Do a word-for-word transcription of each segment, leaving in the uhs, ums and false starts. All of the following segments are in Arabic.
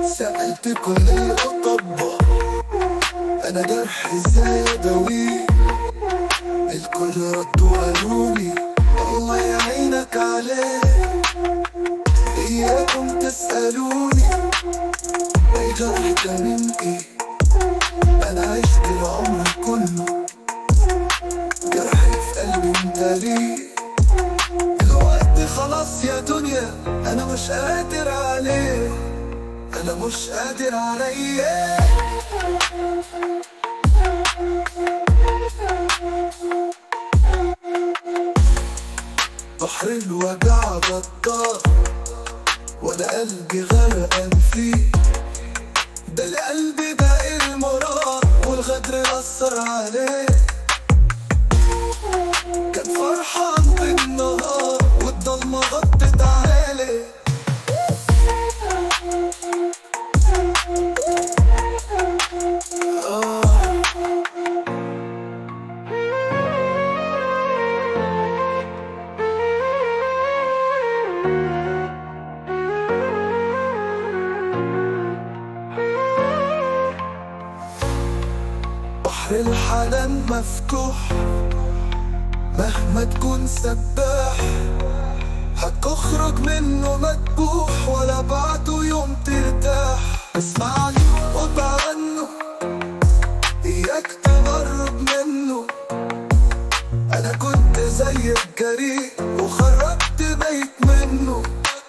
سألت كل الأطباء أنا جرحي ازاي أداويه، الكل ردوا قالولي الله يعينك عليه. إياكم تسألوني الجرح ده من ايه، أنا عشت العمر كله جرحي في قلبي انت ليه. دلوقتي خلاص يا دنيا أنا مش قادر عليه، أنا مش قادر عليه. بحر الوجع غدار وانا قلبي غرقان فيه، ده القلب باقي المرار والغدر أثر عليه. كان فرحان بالنهار والضلمة غطت عليه. بحر الحنان مفتوح مهما تكون سباح، هتخرج منه مدبوح ولا بعده يوم ترتاح. اسمعني وابعد عنه اياك تقرب منه، انا كنت زيك جريء وخرجت ميت منه.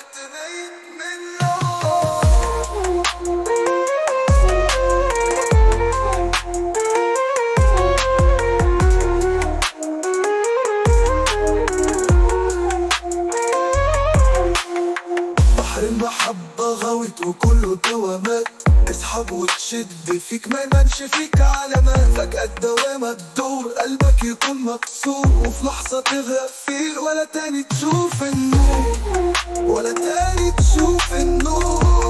المحبة غوت وكله دوامات، اسحب وتشد فيك ما يبانش فيك علامات. فجأة الدوامة تدور قلبك يكون مكسور، وفي لحظة تغرق فيه ولا تاني تشوف النور، ولا تاني تشوف النور.